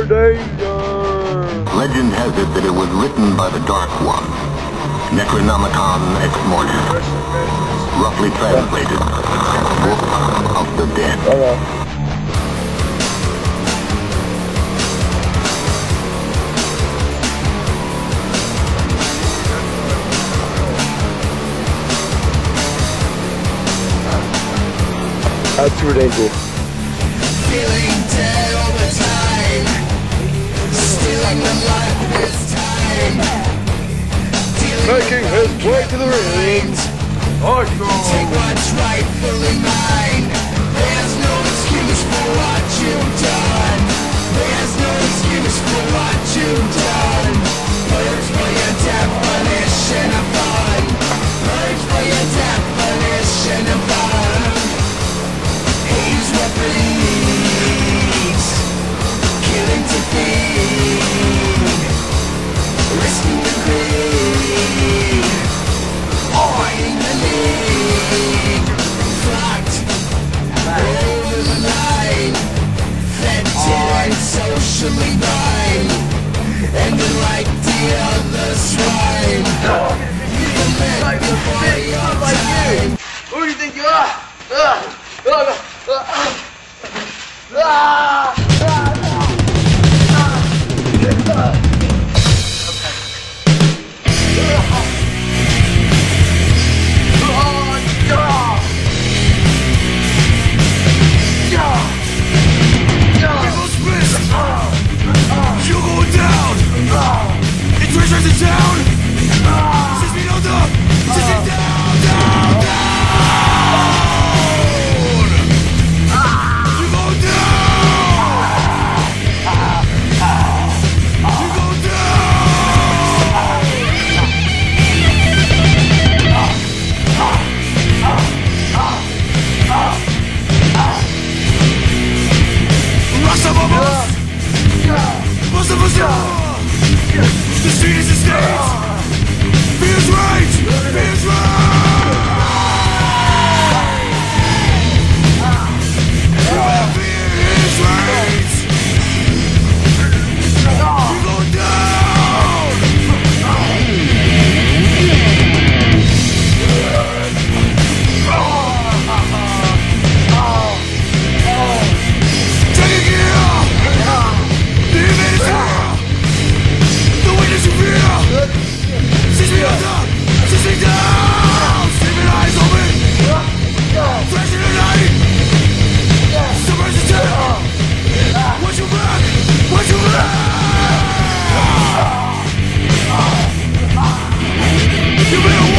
danger! Legend has it that it was written by the Dark One, Necronomicon Ex Mortis, roughly translated, Book of the Dead. That's too dangerous. Feeling dead all the time, stealing the life of his time, Making his way to the ring. take what's rightfully mine. There's no excuse for what you've done. There's no excuse for what you've done. Purge for your definition of fun. Purge for your definition of fun. He's what bleeds, killing to feed, risking the greed, fighting the league, fucked over the line, fed and socially blind, ended like the other swine. You can let before your time. Who do you think you are? You're going down! It's treasures in town! Since we know the... Since we down, down, down! You go down! You go down! Rasta Bubbles! Most of us are. The street is a state. Feels right. Feels right. Fear is right. We go down. Take a gear. The image is here. The witness you fear. Seize me under. Seize me down. Sleeping eyes open. Flash in the night. Submerge the town. Watch your back. Watch your back. You better